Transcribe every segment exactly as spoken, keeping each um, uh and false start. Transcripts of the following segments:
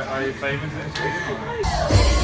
are you famous in Sweden? Or?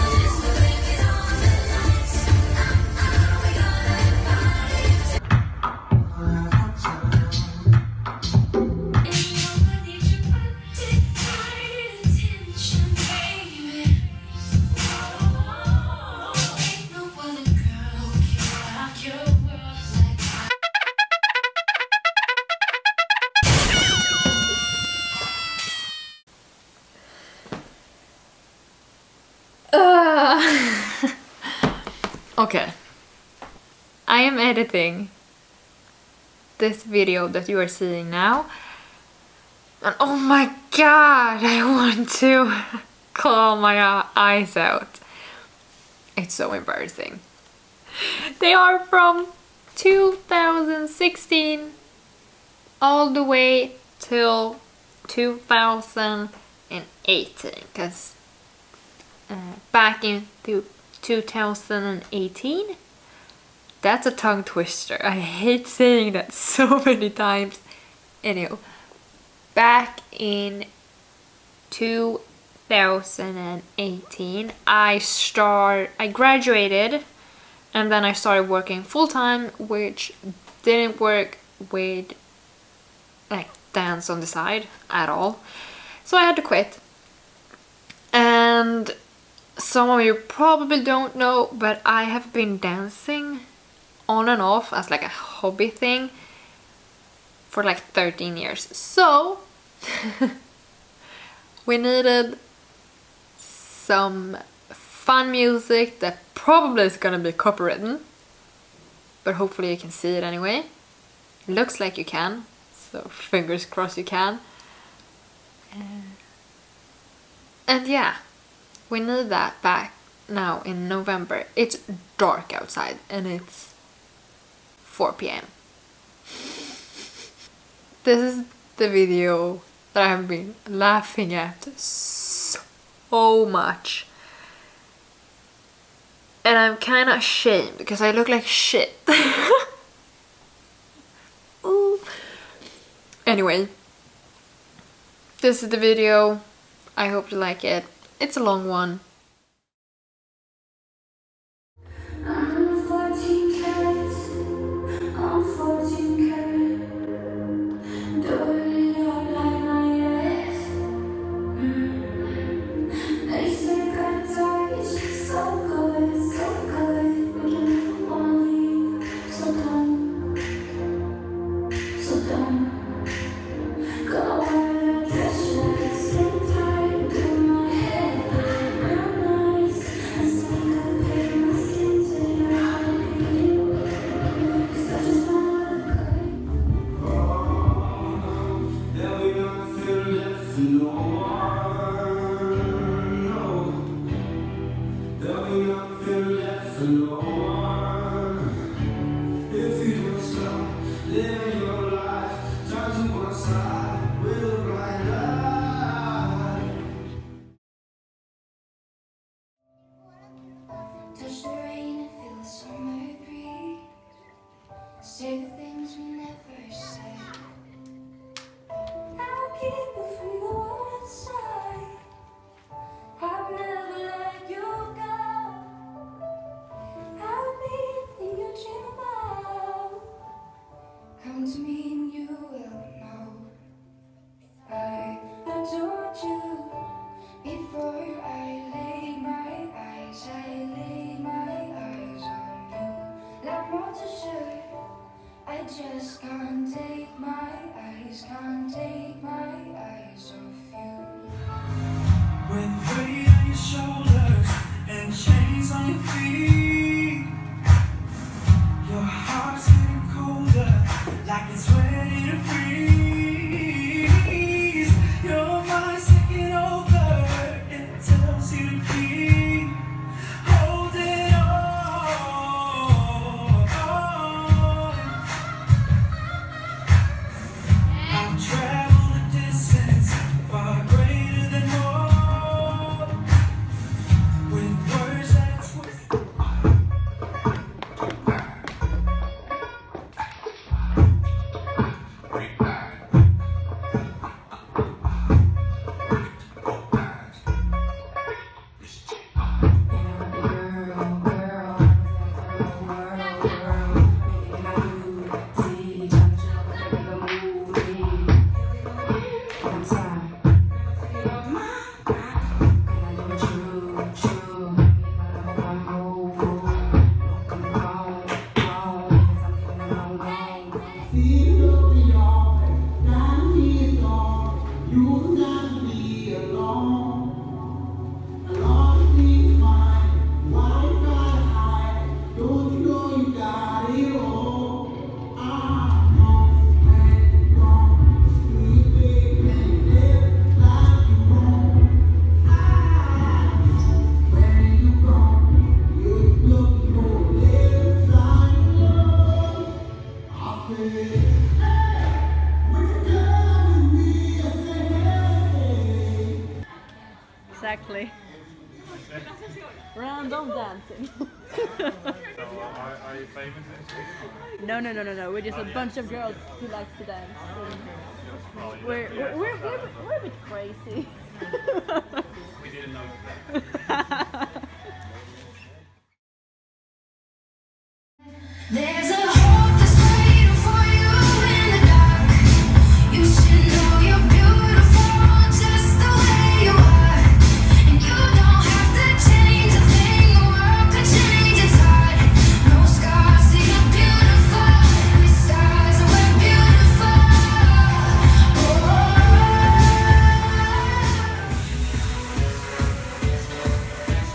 Okay, I am editing this video that you are seeing now, and oh my god, I want to claw my eyes out. It's so embarrassing. They are from two thousand sixteen all the way till two thousand eighteen, because uh, back in two thousand eighteen, that's a tongue twister. I hate saying that so many times. Anyway, back in two thousand eighteen, I start I graduated, and then I started working full-time, which didn't work with like dance on the side at all, so I had to quit. And some of you probably don't know, but I have been dancing on and off as like a hobby thing for like thirteen years. So we needed some fun music that probably is gonna be copywritten, but hopefully you can see it anyway. It looks like you can, so fingers crossed you can. Uh, and yeah, we need that back now in November. It's dark outside and it's four p m This is the video that I have been laughing at so much. And I'm kind of ashamed because I look like shit. Ooh. Anyway, this is the video. I hope you like it. It's a long one. Go Exactly. Random dancing. So, are, are you famous in Sweden? No, no, no, no, no. We're just a bunch of girls who like to dance. And we're, we're, we're, we're, we're a bit crazy. We didn't know that. There's a hope that's waiting for you in the dark. You should know you're beautiful just the way you are. And you don't have to change a thing, the world could change its heart. No scars, see you're beautiful. We're stars and we're beautiful. Oh.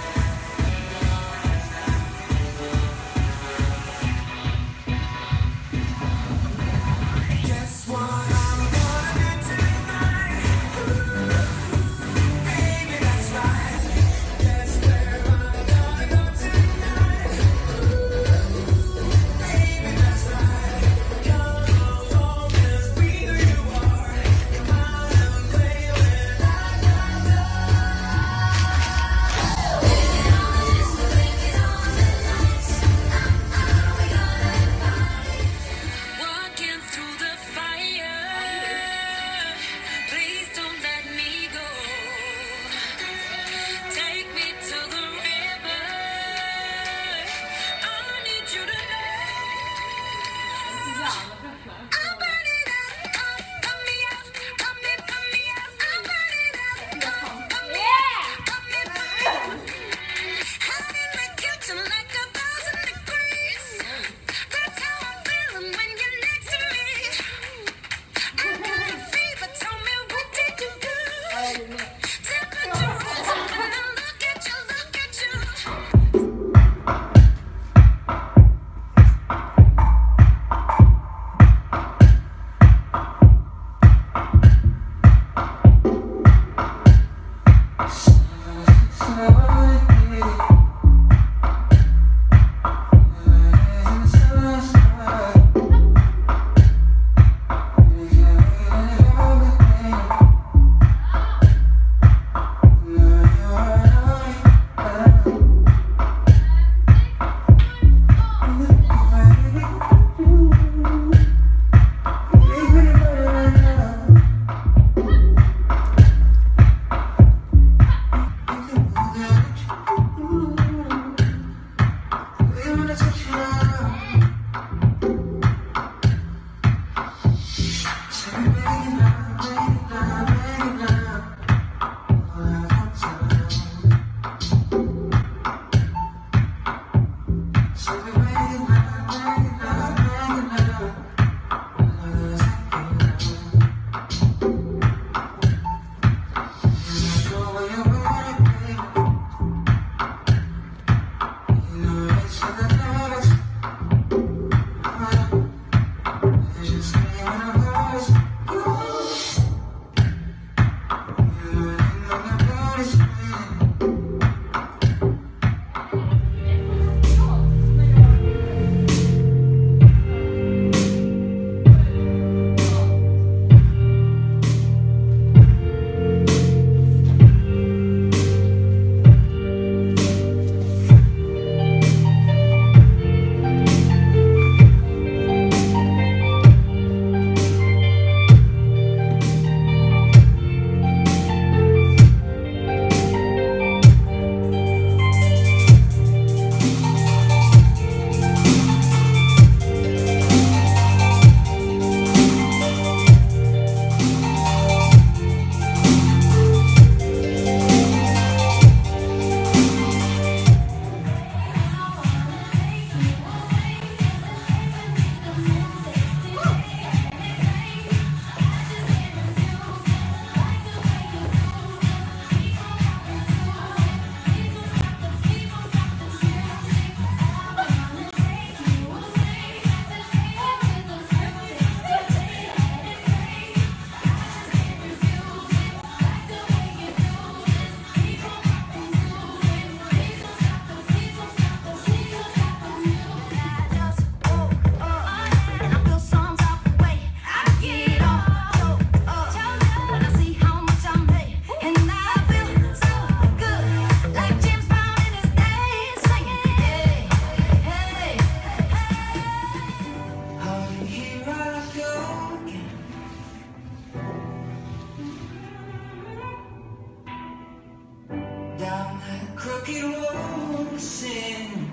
it won't sing.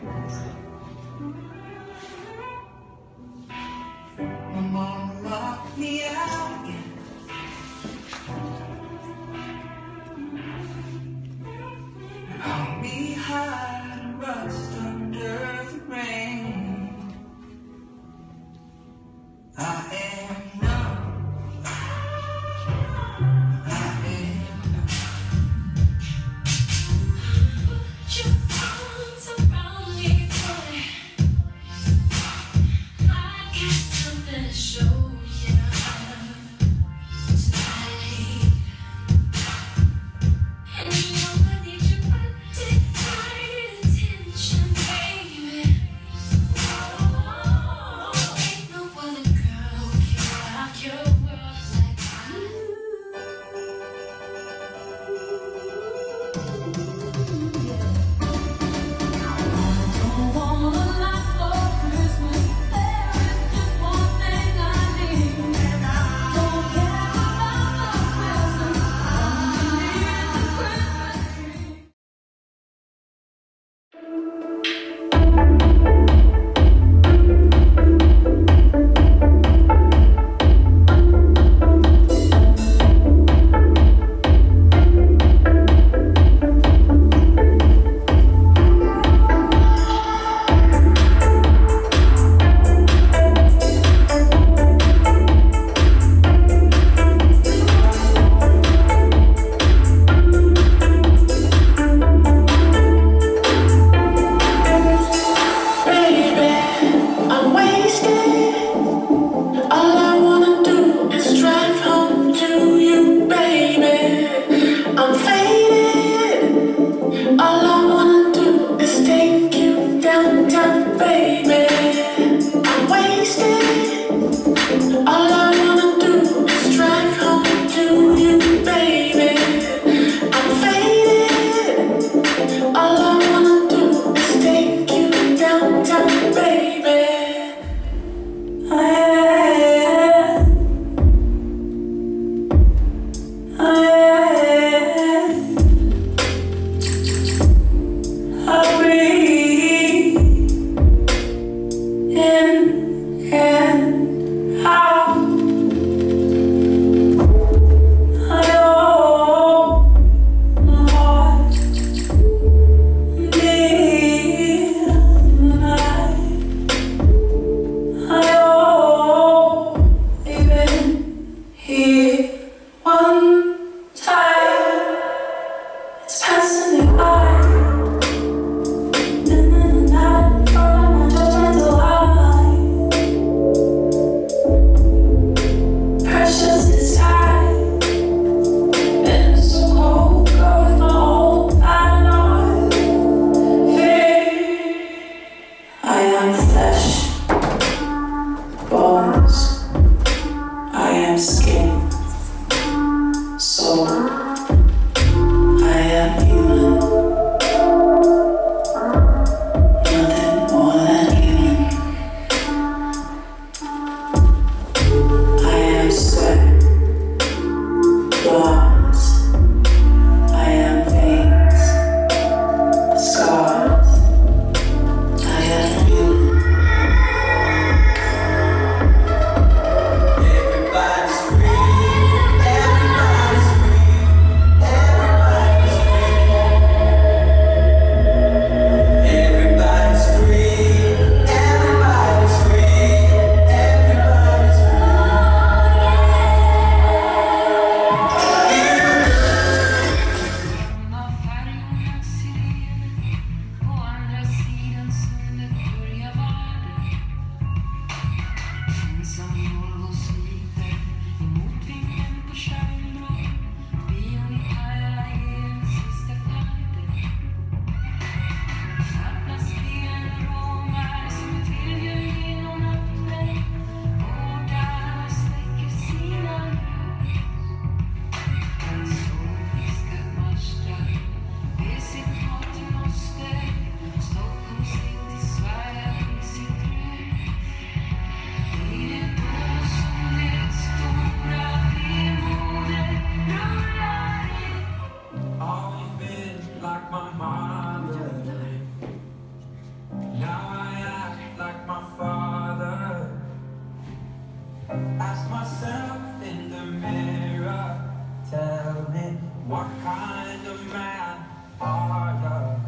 My mama locked me out, yeah. I'll be hard and rust under the rain. I am numb. I am numb. Put your arms around me, boy. I got something to show you tonight. And you know I need your undivided attention, baby. Oh, ain't no other girl can rock your world like you. Don't want a lot for Christmas. There is just one thing I need. Don't care about the presents. All you need is a Christmas tree. I'm wasted. All I wanna do is drive home to you, baby. I'm faded. All I wanna do is take you downtown, baby. I'm wasted. All I wanna do is drive home to you, baby. I'm faded. All I wanna do is take you downtown, baby. I'll breathe in and out. I know my heart deep night. I know we've been here one time. It's passing me by. And then the night, all I turn the light. Precious is high. Been so cold, going all I know. I am flesh, bones. I am skin, soul. I am human. Nothing more than human. I am sweat, claws. I am veins, scars. I am human. Everybody's free, everybody's free. What kind of man are you?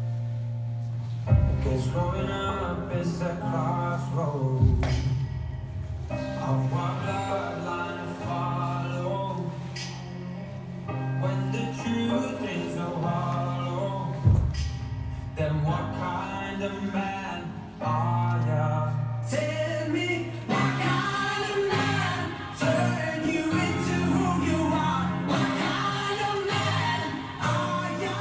'Cause growing up is a crossroad of what bloodline to follow. When the truth is so hollow, then what kind of man are you? Tell me, what kind of man turn you into who you are? What kind of man are you?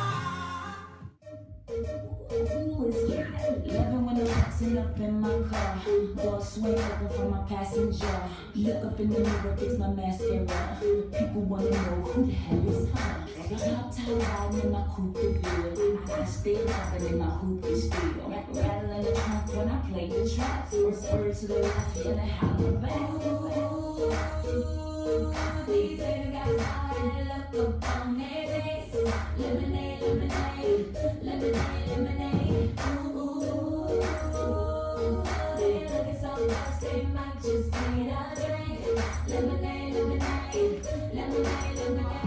Loving when I'm boxing up in my car. Door swing open for my passenger. Look up in the mirror, fix my mascara. People wanna know who the hell is her. Top top riding in my coupe de ville. I stay popping in my hoop is still. Rattle in the trunk when I play the tracks. Spur to the left and a holler back. These little guys I look up on their face. Lemonade, lemonade, lemonade, lemonade. Ooh, they looking so close, they might just need a drink. Lemonade, lemonade, lemonade, lemonade.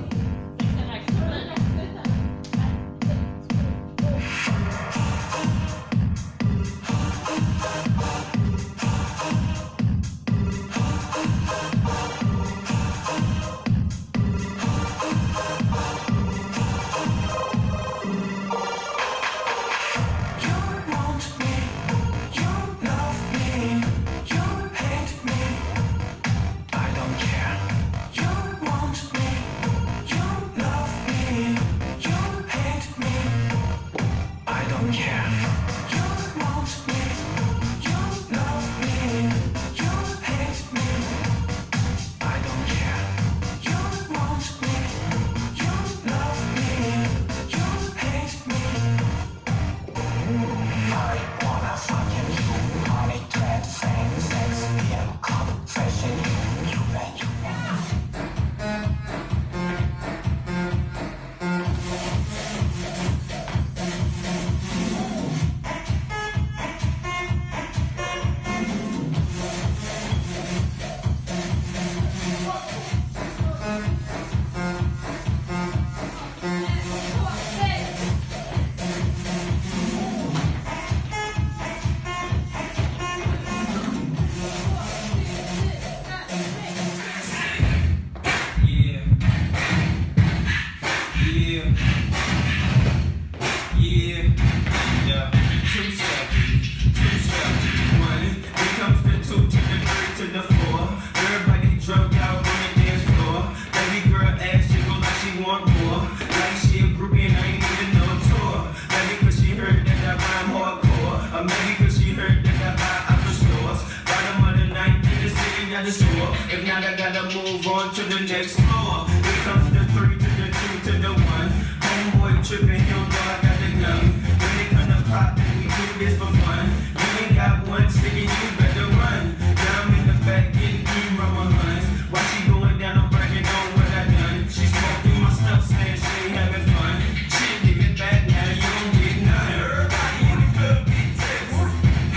If not, I gotta move on to the next floor. Here comes the three to the two to the one. Homeboy tripping, he don't know I got the gun. When they come to pop, then we do this for fun. You ain't got one ticket, you better run. Now I'm in the back getting through rubber hunts. While she going down, I'm bragging on what I done. She smoking my stuff, saying she ain't having fun. She give it back now, you don't get none. Everybody in the club get tipsy.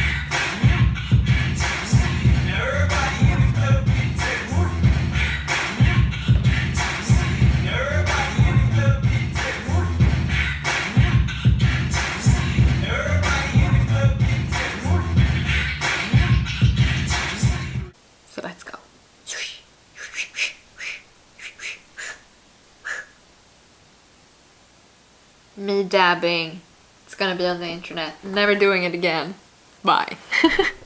Everybody in the club get tipsy. Everybody in the club get tipsy. Everybody in the club get tipsy. So let's go. Me dabbing. It's gonna be on the internet. Never doing it again. Bye.